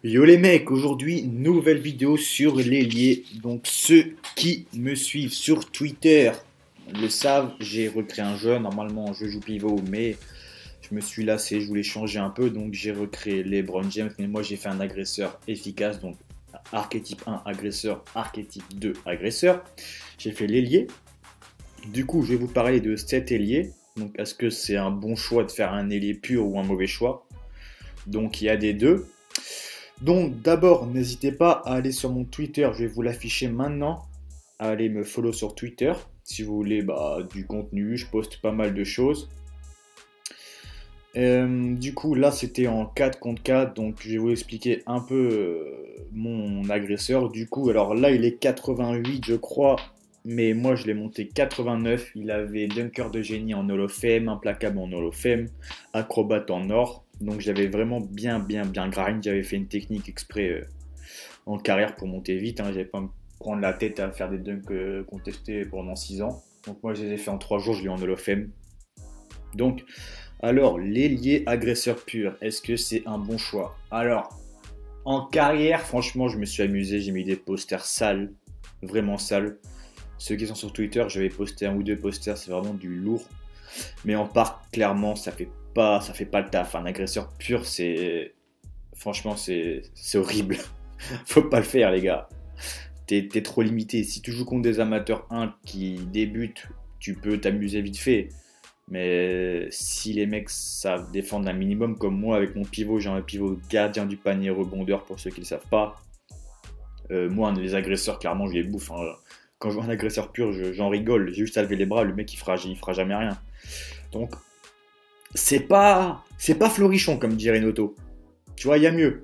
Yo les mecs, aujourd'hui nouvelle vidéo sur l'ailier. Donc ceux qui me suivent sur Twitter le savent, j'ai recréé un jeu. Normalement je joue pivot mais je me suis lassé, je voulais changer un peu. Donc j'ai recréé LeBron James. Mais moi j'ai fait un agresseur efficace. Donc archétype 1 agresseur, archétype 2 agresseur. J'ai fait l'ailier. Du coup je vais vous parler de cet ailier. Donc est-ce que c'est un bon choix de faire un ailier pur ou un mauvais choix? Donc il y a des deux. Donc d'abord, n'hésitez pas à aller sur mon Twitter, je vais vous l'afficher maintenant. Allez me follow sur Twitter si vous voulez du contenu, je poste pas mal de choses. Du coup, là c'était en 4 contre 4, donc je vais vous expliquer un peu mon agresseur. Du coup, alors là il est 88, je crois, mais moi je l'ai monté 89. Il avait Dunker de génie en Hall of Fame, implacable en Hall of Fame, acrobate en or. Donc j'avais vraiment bien grind. J'avais fait une technique exprès en carrière pour monter vite. J'avais pas à me prendre la tête à faire des dunks contestés pendant 6 ans. Donc moi je les ai fait en 3 jours, je l'ai en Hall of Fame. Donc, alors, l'ailier agresseur pur, est-ce que c'est un bon choix? Alors, en carrière, franchement, je me suis amusé, j'ai mis des posters sales, vraiment sales. Ceux qui sont sur Twitter, j'avais posté un ou deux posters, c'est vraiment du lourd. Mais en parc, clairement, ça fait pas le taf. Un agresseur pur, franchement, c'est horrible. Faut pas le faire, les gars. T'es trop limité. Si tu joues contre des amateurs 1 qui débutent, tu peux t'amuser vite fait. Mais si les mecs savent défendre un minimum, comme moi avec mon pivot, j'ai un pivot gardien du panier rebondeur pour ceux qui ne le savent pas. Moi, les agresseurs, clairement, je les bouffe. Quand je vois un agresseur pur, j'en rigole. J'ai juste à lever les bras, le mec il fera jamais rien. Donc, c'est pas florichon comme dirait Noto. Tu vois, il y a mieux.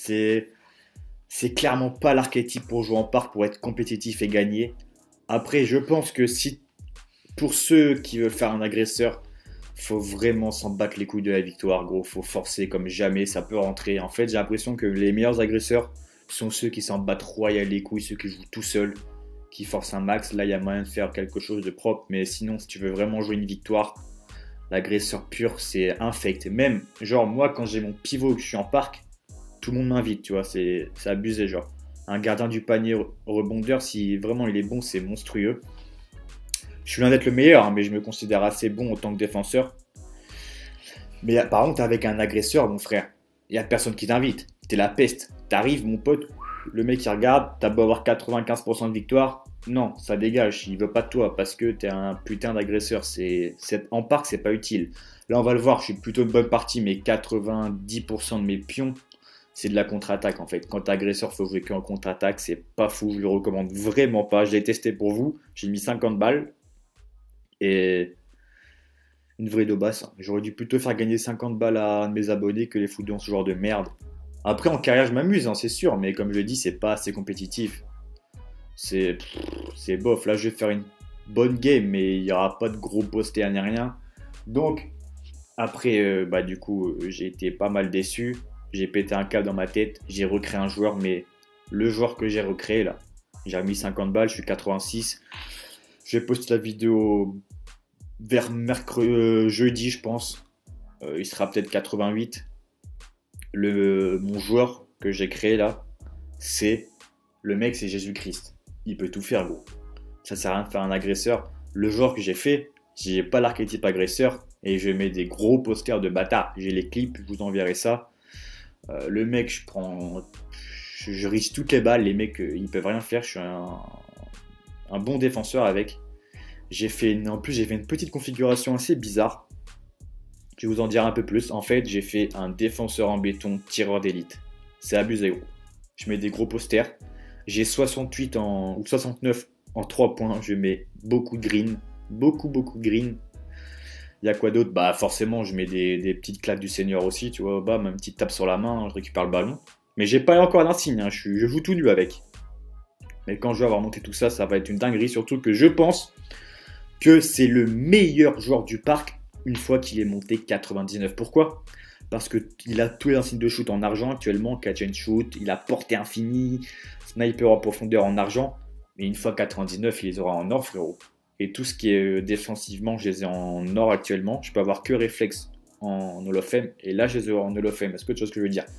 C'est clairement pas l'archétype pour jouer en parc, pour être compétitif et gagner. Après, je pense que si pour ceux qui veulent faire un agresseur, faut vraiment s'en battre les couilles de la victoire, gros. Faut forcer comme jamais, ça peut rentrer. En fait, j'ai l'impression que les meilleurs agresseurs sont ceux qui s'en battent royal les couilles, ceux qui jouent tout seuls, qui forcent un max. Là, il y a moyen de faire quelque chose de propre. Mais sinon, si tu veux vraiment jouer une victoire, l'agresseur pur, c'est infect. Même, genre, moi, quand j'ai mon pivot que je suis en parc, tout le monde m'invite, tu vois. C'est abusé, genre. Un gardien du panier rebondeur, si vraiment il est bon, c'est monstrueux. Je suis loin d'être le meilleur, mais je me considère assez bon en tant que défenseur. Mais par contre, avec un agresseur, mon frère, il n'y a personne qui t'invite. T'es la peste. T'arrives, mon pote, le mec il regarde, t'as beau avoir 95% de victoire. Non, ça dégage, il veut pas de toi parce que t'es un putain d'agresseur. En parc, c'est pas utile. Là, on va le voir, je suis plutôt une bonne partie, mais 90% de mes pions, c'est de la contre-attaque en fait. Quand t'es agresseur, faut jouer qu'en contre-attaque, c'est pas fou, je le recommande vraiment pas. Je l'ai testé pour vous, j'ai mis 50 balles. Et une vraie daubasse. J'aurais dû plutôt faire gagner 50 balles à un de mes abonnés que les foutre dans ce genre de merde. Après, en carrière, je m'amuse, c'est sûr, mais comme je l'ai dit, c'est pas assez compétitif. C'est bof. Là, je vais faire une bonne game, mais il n'y aura pas de gros posters ni rien. Donc, après, du coup, j'ai été pas mal déçu. J'ai pété un câble dans ma tête. J'ai recréé un joueur, mais le joueur que j'ai recréé, là, j'ai remis 50 balles, je suis 86. Je vais poster la vidéo vers jeudi, je pense. Il sera peut-être 88. Mon joueur que j'ai créé là, le mec, c'est Jésus-Christ. Il peut tout faire, gros. Ça sert à rien de faire un agresseur. Le joueur que j'ai fait, j'ai pas l'archétype agresseur et je mets des gros posters de bâtard. J'ai les clips, je vous enverrai ça. Le mec, je risque toutes les balles. Les mecs, ils peuvent rien faire. Je suis un bon défenseur avec. En plus, j'ai fait une petite configuration assez bizarre. Je vais vous en dire un peu plus. En fait, j'ai fait un défenseur en béton tireur d'élite. C'est abusé, gros. Je mets des gros posters. J'ai 68 ou 69 en 3 points. Je mets beaucoup de green. Beaucoup de green. Il y a quoi d'autre? Forcément, je mets des petites claques du senior aussi. Tu vois, bam, une petite tape sur la main. Je récupère le ballon. Mais j'ai pas encore d'insigne. Je joue tout nu avec. Mais quand je vais avoir monté tout ça, ça va être une dinguerie. Surtout que je pense que c'est le meilleur joueur du parc une fois qu'il est monté 99. Pourquoi? Parce qu'il a tous les insignes de shoot en argent actuellement, catch and shoot, il a portée infinie, sniper en profondeur en argent, mais une fois 99, il les aura en or, frérot. Et tout ce qui est défensivement, je les ai en or actuellement. Je peux avoir que réflexe en Hall of Fame, et là, je les ai en Hall of Fame. Est-ce que tu vois ce que je veux dire?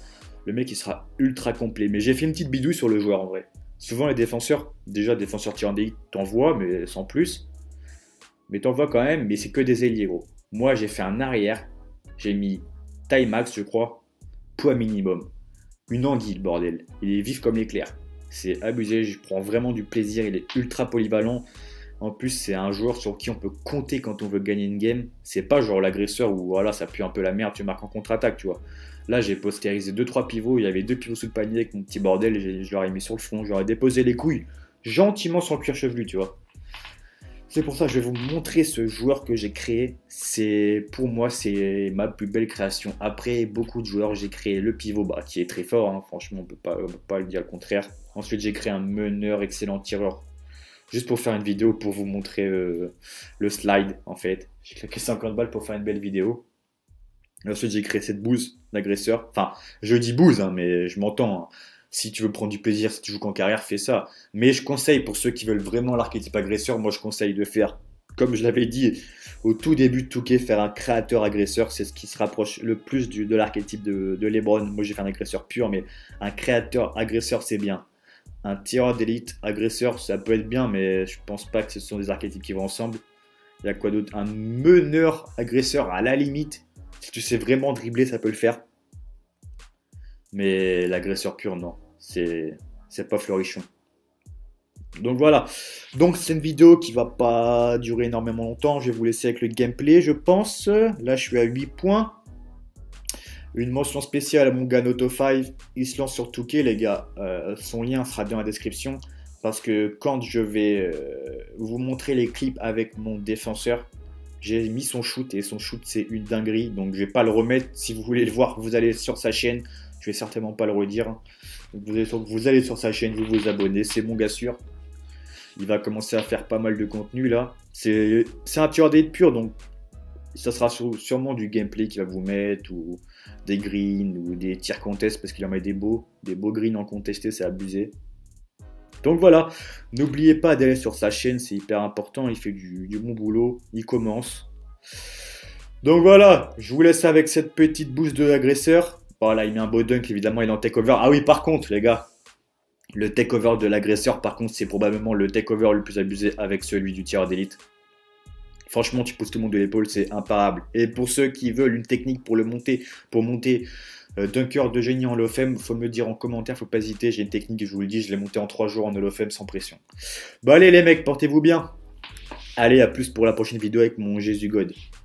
le mec il sera ultra complet. Mais j'ai fait une petite bidouille sur le joueur en vrai. Souvent les défenseurs, déjà défenseurs tirant des hits, t'envoies, mais sans plus. Mais t'envoies quand même, mais c'est que des ailiers gros. Moi j'ai fait un arrière, j'ai mis taille max je crois, poids minimum. Une anguille bordel, il est vif comme l'éclair. C'est abusé, je prends vraiment du plaisir, il est ultra polyvalent. En plus, c'est un joueur sur qui on peut compter quand on veut gagner une game. C'est pas genre l'agresseur où voilà, ça pue un peu la merde, tu marques en contre-attaque, tu vois. Là, j'ai postérisé 2-3 pivots, il y avait 2 pivots sous le panier avec mon petit bordel, je leur ai mis sur le front, je leur ai déposé les couilles gentiment sur le cuir chevelu, tu vois. C'est pour ça que je vais vous montrer ce joueur que j'ai créé. Pour moi, c'est ma plus belle création. Après beaucoup de joueurs, j'ai créé le pivot qui est très fort, hein. Franchement, on peut pas le dire le contraire. Ensuite, j'ai créé un meneur, excellent tireur. Juste pour faire une vidéo, pour vous montrer le slide, en fait. J'ai claqué 50 balles pour faire une belle vidéo. Et ensuite, j'ai créé cette bouse d'agresseur. Enfin, je dis bouse, hein, mais je m'entends, hein. Si tu veux prendre du plaisir, si tu joues qu'en carrière, fais ça. Mais je conseille, pour ceux qui veulent vraiment l'archétype agresseur, moi je conseille de faire, comme je l'avais dit au tout début de Touquet, faire un créateur agresseur. C'est ce qui se rapproche le plus de l'archétype de LeBron. Moi j'ai fait un agresseur pur, mais un créateur agresseur, c'est bien. Un tireur d'élite agresseur, ça peut être bien, mais je pense pas que ce sont des archétypes qui vont ensemble. Il y a quoi d'autre? Un meneur agresseur, à la limite. Si tu sais vraiment dribbler, ça peut le faire. Mais l'agresseur pur, non. C'est pas florichon. Donc voilà. Donc c'est une vidéo qui va pas durer énormément longtemps. Je vais vous laisser avec le gameplay, je pense. Là, je suis à 8 points. Une mention spéciale à mon gars Noto5. Il se lance sur Touquet, les gars. Son lien sera dans la description. Parce que quand je vais vous montrer les clips avec mon défenseur, j'ai mis son shoot et son shoot c'est une dinguerie. Donc je vais pas le remettre. Si vous voulez le voir, vous allez sur sa chaîne. Je vais certainement pas le redire. Vous allez sur sa chaîne, vous vous abonnez. C'est mon gars sûr. Il va commencer à faire pas mal de contenu là. C'est un tueur d'élite pur, donc ça sera sûrement du gameplay qu'il va vous mettre, ou des greens, ou des tirs contest, parce qu'il en met des beaux greens en contesté, c'est abusé. Donc voilà, n'oubliez pas d'aller sur sa chaîne, c'est hyper important, il fait du bon boulot, il commence. Donc voilà, je vous laisse avec cette petite boost de l'agresseur. Voilà, il met un beau dunk, évidemment, il est en takeover. Ah oui, par contre, les gars, le takeover de l'agresseur, par contre, c'est probablement le takeover le plus abusé avec celui du tireur d'élite. Franchement, tu pousses tout le monde de l'épaule, c'est imparable. Et pour ceux qui veulent une technique pour monter dunker de génie en Hall of Fame, faut me le dire en commentaire, faut pas hésiter. J'ai une technique, je vous le dis, je l'ai monté en 3 jours en Hall of Fame sans pression. Bon allez les mecs, portez-vous bien. Allez, à plus pour la prochaine vidéo avec mon Jésus God.